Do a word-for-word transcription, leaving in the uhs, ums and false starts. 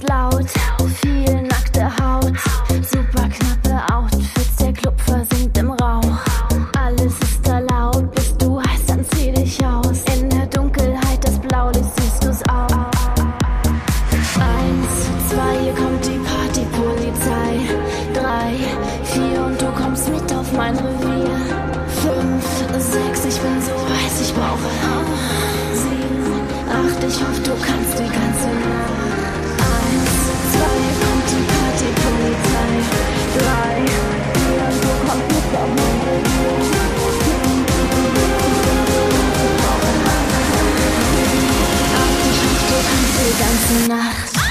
laut, viel nackte Haut, super knappe Outfits, der Club versinkt im Rauch. Alles ist erlaubt, bist du heiß, dann zieh dich aus. In der Dunkelheit das Blaulicht siehst du's auch. Eins, zwei, hier kommt die Partypolizei. Drei, vier und du kommst mit auf mein Revier. Fünf, sechs, ich bin so heiß, ich brauche sieben, acht, ich hoffe, du kannst die ganze Nacht. Eins, zwei, hier kommt die Partypolizei. Drei, vier und du kommst mit auf mein Revier. Fünf, sechs, ich brauche acht, ich hoffe, du kannst die ganze Nacht.